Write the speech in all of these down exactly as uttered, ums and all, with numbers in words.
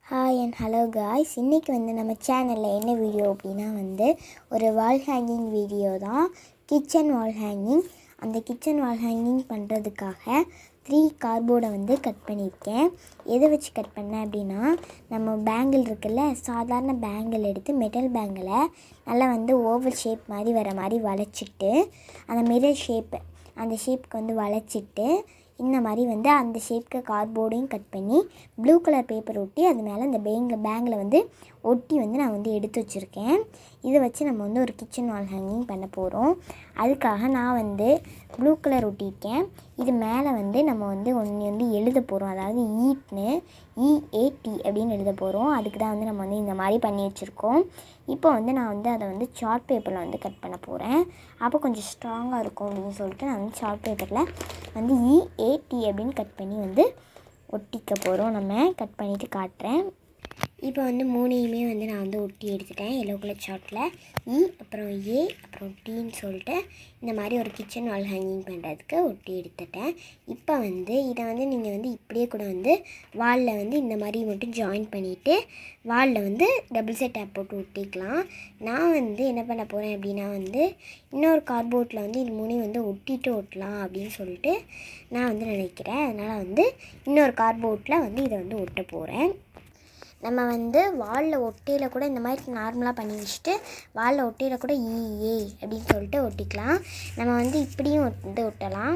Hi and hello guys. இன்னைக்கு வந்து நம்ம சேனல்ல என்ன வீடியோ அப்படினா வந்து ஒரு வால் ஹேங்கிங் வீடியோ தான். Kitchen wall hanging. அந்த கிச்சன் வால் ஹேங்கிங் பண்றதுக்காக three கார்ட்போர்டை வந்து கட் பண்ணிருக்கேன். எதை வச்சு கட் பண்ணேன் அப்படினா நம்ம பேங்கிள் இருக்குல்ல, சாதாரண பேங்கிள் எடுத்து மெட்டல் பேங்கிளை நல்லா வந்து ஓவல் ஷேப் மாதிரி வர மாதிரி வளைச்சிட்டு அந்த மிரர் ஷேப் அந்த ஷேப்க்கு வந்து வளைச்சிட்டு இந்த மாதிரி வந்து அந்த ஷேப்க்கு கார்ட்போர்டையும் கட் பண்ணி ப்ளூ கலர் பேப்பர் ஒட்டி அது மேலே இந்த பேங்க பேங்கில் வந்து ஒட்டி வந்து நான் வந்து எடுத்து வச்சுருக்கேன். இதை வச்சு நம்ம வந்து ஒரு கிச்சன் வால் ஹேங்கிங் பண்ண போகிறோம். அதுக்காக நான் வந்து ப்ளூ கலர் ஒட்டியிருக்கேன். இது மேலே வந்து நம்ம வந்து ஒன்று வந்து எழுத போகிறோம், அதாவது ஈட்னு இஏடி அப்படின்னு எழுத போகிறோம். அதுக்கு தான் வந்து நம்ம வந்து இந்த மாதிரி பண்ணி வச்சுருக்கோம். இப்போ வந்து நான் வந்து அதை வந்து சார்ட் பேப்பரில் வந்து கட் பண்ண போகிறேன். அப்போ கொஞ்சம் ஸ்ட்ராங்காக இருக்கும் அப்படின்னு சொல்லிட்டு நான் வந்து சார்ட் பேப்பரில் வந்து இஏடி அப்படின்னு கட் பண்ணி வந்து ஒட்டிக்க போகிறோம். நம்ம கட் பண்ணிவிட்டு காட்டுறேன். இப்போ வந்து மூணையுமே வந்து நான் வந்து ஒட்டி எடுத்துட்டேன். எல்லோ கலர் சார்ட்டில் இ அப்புறம் ஏ அப்புறம் டீன்னு சொல்லிட்டு இந்த மாதிரி ஒரு கிச்சன் வால் ஹேங்கிங் பண்ணுறதுக்கு ஒட்டி எடுத்துட்டேன். இப்போ வந்து இதை வந்து நீங்கள் வந்து இப்படியே கூட வந்து வாலில் வந்து இந்த மாதிரி மட்டும் ஜாயின் பண்ணிவிட்டு வாலில் வந்து டபுள் சைட் டேப் போட்டு ஒட்டிக்கலாம். நான் வந்து என்ன பண்ண போகிறேன் அப்படின்னா வந்து இன்னொரு கார்ட்போர்டில் வந்து இது மூணையும் வந்து ஒட்டிட்டு ஒட்டலாம் அப்படின்னு சொல்லிட்டு நான் வந்து நினைக்கிறேன். அதனால் வந்து இன்னொரு கார்ட்போர்டில் வந்து இதை வந்து ஒட்ட போகிறேன். நம்ம வந்து வாலில் ஒட்டையில் கூட இந்த மாதிரி நார்மலாக பண்ணி வச்சுட்டு வாலில் ஒட்டையில் கூட இஏ அப்படின்னு சொல்லிட்டு ஒட்டிக்கலாம். நம்ம வந்து இப்படியும் வந்து ஒட்டலாம்,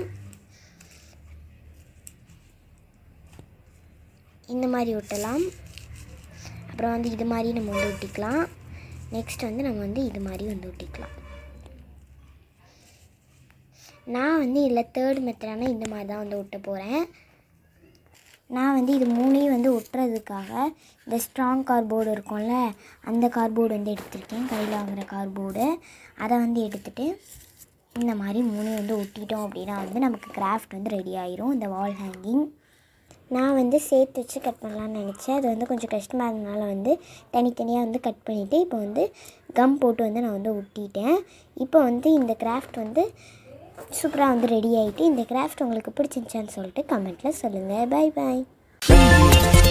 இந்த மாதிரி ஒட்டலாம். அப்புறம் வந்து இது மாதிரி நம்ம வந்து ஒட்டிக்கலாம். நெக்ஸ்ட் வந்து நம்ம வந்து இது மாதிரி வந்து ஒட்டிக்கலாம். நான் வந்து இதில் தேர்ட் மெத்தடான இந்த மாதிரி தான் வந்து ஒட்ட போகிறேன். நான் வந்து இது மூணையும் வந்து ஒட்டுறதுக்காக இந்த ஸ்ட்ராங் கார்ட்போர்டு இருக்கும்ல, அந்த கார்ட்போர்டு வந்து எடுத்துருக்கேன். கையில் வாங்குகிற கார்ட்போர்டு அதை வந்து எடுத்துகிட்டு இந்த மாதிரி மூணையும் வந்து ஒட்டிட்டோம் அப்படின்னா வந்து நமக்கு கிராஃப்ட் வந்து ரெடி ஆயிரும். இந்த வால் ஹேங்கிங் நான் வந்து சேர்த்து வச்சு கட் பண்ணலான்னு நினச்சேன். அது வந்து கொஞ்சம் கஷ்டமாக இருந்தனால வந்து தனித்தனியாக வந்து கட் பண்ணிவிட்டு இப்போ வந்து கம் போட்டு வந்து நான் வந்து ஒட்டிட்டேன். இப்போ வந்து இந்த கிராஃப்ட் வந்து சூப்பராக வந்து ரெடி ஆகிட்டு, இந்த கிராஃப்ட் உங்களுக்கு பிடிச்சிருந்துச்சான்னு சொல்லிட்டு கமெண்ட்டில் சொல்லுங்கள். பை பாய்.